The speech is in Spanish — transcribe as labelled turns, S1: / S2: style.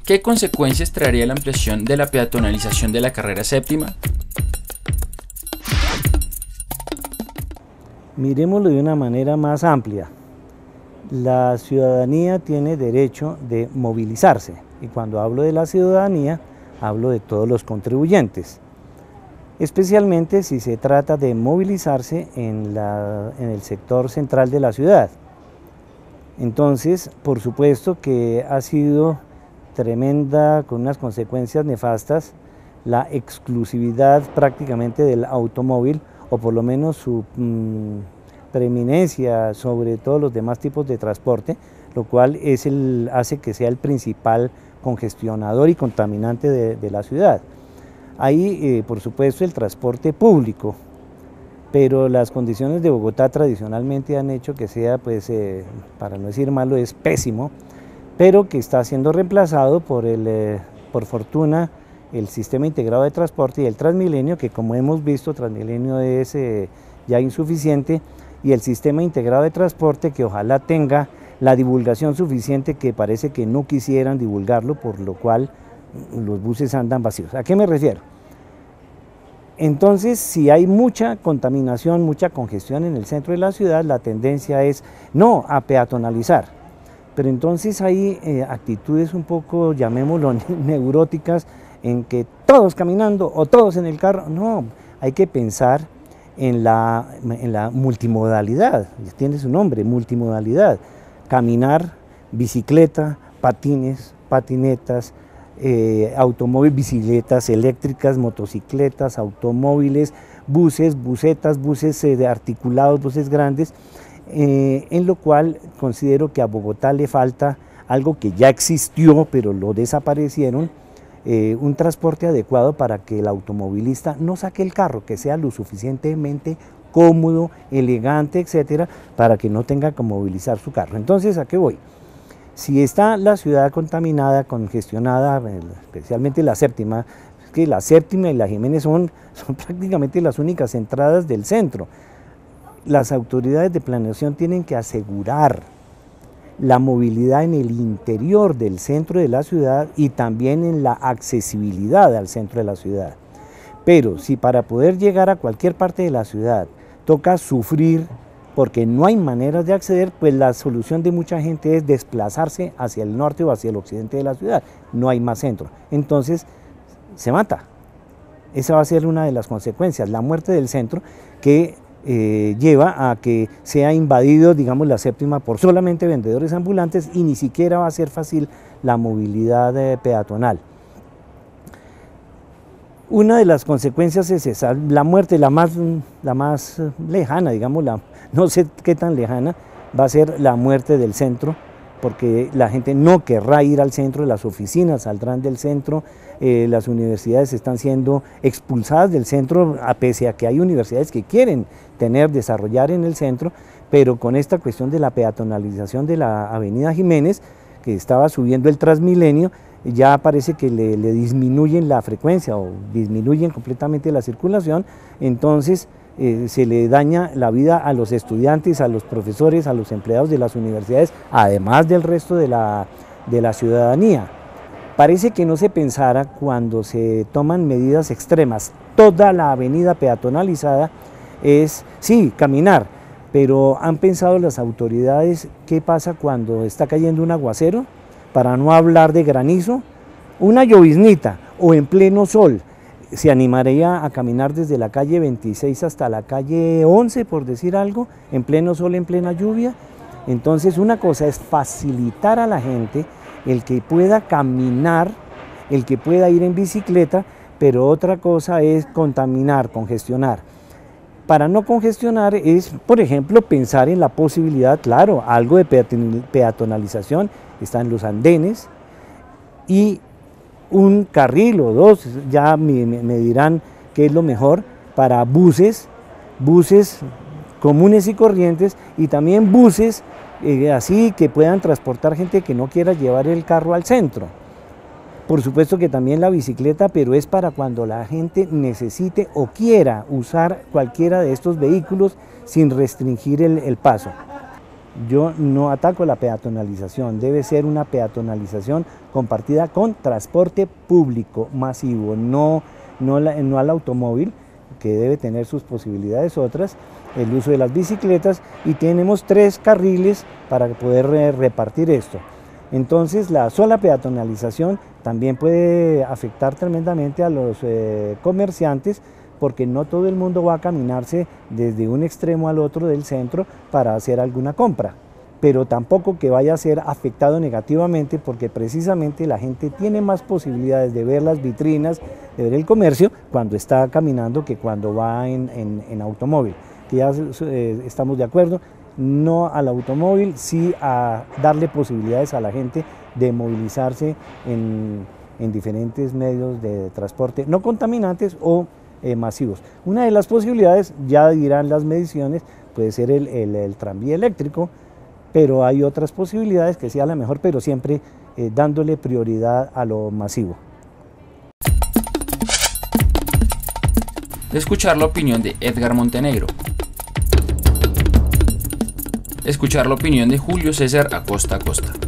S1: ¿Qué consecuencias traería la ampliación de la peatonalización de la carrera séptima?
S2: Miremoslo de una manera más amplia. La ciudadanía tiene derecho de movilizarse, y cuando hablo de la ciudadanía, hablo de todos los contribuyentes, especialmente si se trata de movilizarse en el sector central de la ciudad. Entonces, por supuesto que ha sido tremenda, con unas consecuencias nefastas, la exclusividad prácticamente del automóvil, o por lo menos su preeminencia sobre todos los demás tipos de transporte, lo cual hace que sea el principal congestionador y contaminante de la ciudad. Hay, por supuesto, el transporte público, pero las condiciones de Bogotá tradicionalmente han hecho que sea, pues, para no decir malo, es pésimo, pero que está siendo reemplazado por fortuna, el sistema integrado de transporte y el Transmilenio, que como hemos visto, Transmilenio es ya insuficiente, y el sistema integrado de transporte, que ojalá tenga la divulgación suficiente, que parece que no quisieran divulgarlo, por lo cual los buses andan vacíos. ¿A qué me refiero? Entonces, si hay mucha contaminación, mucha congestión en el centro de la ciudad, la tendencia es no a peatonalizar, pero entonces hay actitudes un poco, llamémoslo, neuróticas, en que todos caminando o todos en el carro. No, hay que pensar en la multimodalidad, tiene su nombre, multimodalidad: caminar, bicicleta, patines, patinetas, automóviles, bicicletas eléctricas, motocicletas, automóviles, buses, busetas, buses articulados, buses grandes, en lo cual considero que a Bogotá le falta algo que ya existió, pero lo desaparecieron, un transporte adecuado para que el automovilista no saque el carro, que sea lo suficientemente cómodo, elegante, etcétera, para que no tenga que movilizar su carro. Entonces, ¿a qué voy? Si está la ciudad contaminada, congestionada, especialmente la séptima, es que la séptima y la Jiménez son prácticamente las únicas entradas del centro. Las autoridades de planeación tienen que asegurar la movilidad en el interior del centro de la ciudad y también en la accesibilidad al centro de la ciudad. Pero si para poder llegar a cualquier parte de la ciudad toca sufrir porque no hay maneras de acceder, pues la solución de mucha gente es desplazarse hacia el norte o hacia el occidente de la ciudad. No hay más centro. Entonces se mata. Esa va a ser una de las consecuencias, la muerte del centro, que lleva a que sea invadido, digamos, la séptima por solamente vendedores ambulantes, y ni siquiera va a ser fácil la movilidad peatonal. Una de las consecuencias es esa, la muerte, la más lejana, digamos, no sé qué tan lejana, va a ser la muerte del centro, porque la gente no querrá ir al centro, las oficinas saldrán del centro, las universidades están siendo expulsadas del centro, a pese a que hay universidades que quieren desarrollar en el centro, pero con esta cuestión de la peatonalización de la avenida Jiménez, que estaba subiendo el Transmilenio, ya parece que le disminuyen la frecuencia o disminuyen completamente la circulación. Entonces se le daña la vida a los estudiantes, a los profesores, a los empleados de las universidades, además del resto de la ciudadanía. Parece que no se pensara cuando se toman medidas extremas. Toda la avenida peatonalizada es, sí, caminar, pero ¿han pensado las autoridades qué pasa cuando está cayendo un aguacero? Para no hablar de granizo, una lloviznita o en pleno sol. Se animaría a caminar desde la calle 26 hasta la calle 11, por decir algo, en pleno sol, en plena lluvia. Entonces, una cosa es facilitar a la gente el que pueda caminar, el que pueda ir en bicicleta, pero otra cosa es contaminar, congestionar. Para no congestionar es, por ejemplo, pensar en la posibilidad, claro, algo de peatonalización, están los andenes y un carril o dos, ya me dirán qué es lo mejor, para buses comunes y corrientes, y también buses así que puedan transportar gente que no quiera llevar el carro al centro. Por supuesto que también la bicicleta, pero es para cuando la gente necesite o quiera usar cualquiera de estos vehículos sin restringir el paso. Yo no ataco la peatonalización, debe ser una peatonalización compartida con transporte público masivo, no al automóvil, que debe tener sus posibilidades otras, el uso de las bicicletas, y tenemos 3 carriles para poder repartir esto. Entonces la sola peatonalización también puede afectar tremendamente a los comerciantes, porque no todo el mundo va a caminarse desde un extremo al otro del centro para hacer alguna compra, pero tampoco que vaya a ser afectado negativamente, porque precisamente la gente tiene más posibilidades de ver las vitrinas, de ver el comercio cuando está caminando que cuando va en automóvil, que ya estamos de acuerdo, no al automóvil, sí a darle posibilidades a la gente de movilizarse en diferentes medios de transporte no contaminantes o masivos. Una de las posibilidades, ya dirán las mediciones, puede ser el tranvía eléctrico, pero hay otras posibilidades que sea la mejor, pero siempre dándole prioridad a lo masivo.
S1: Escuchar la opinión de Edgar Montenegro. Escuchar la opinión de Julio César Acosta Acosta.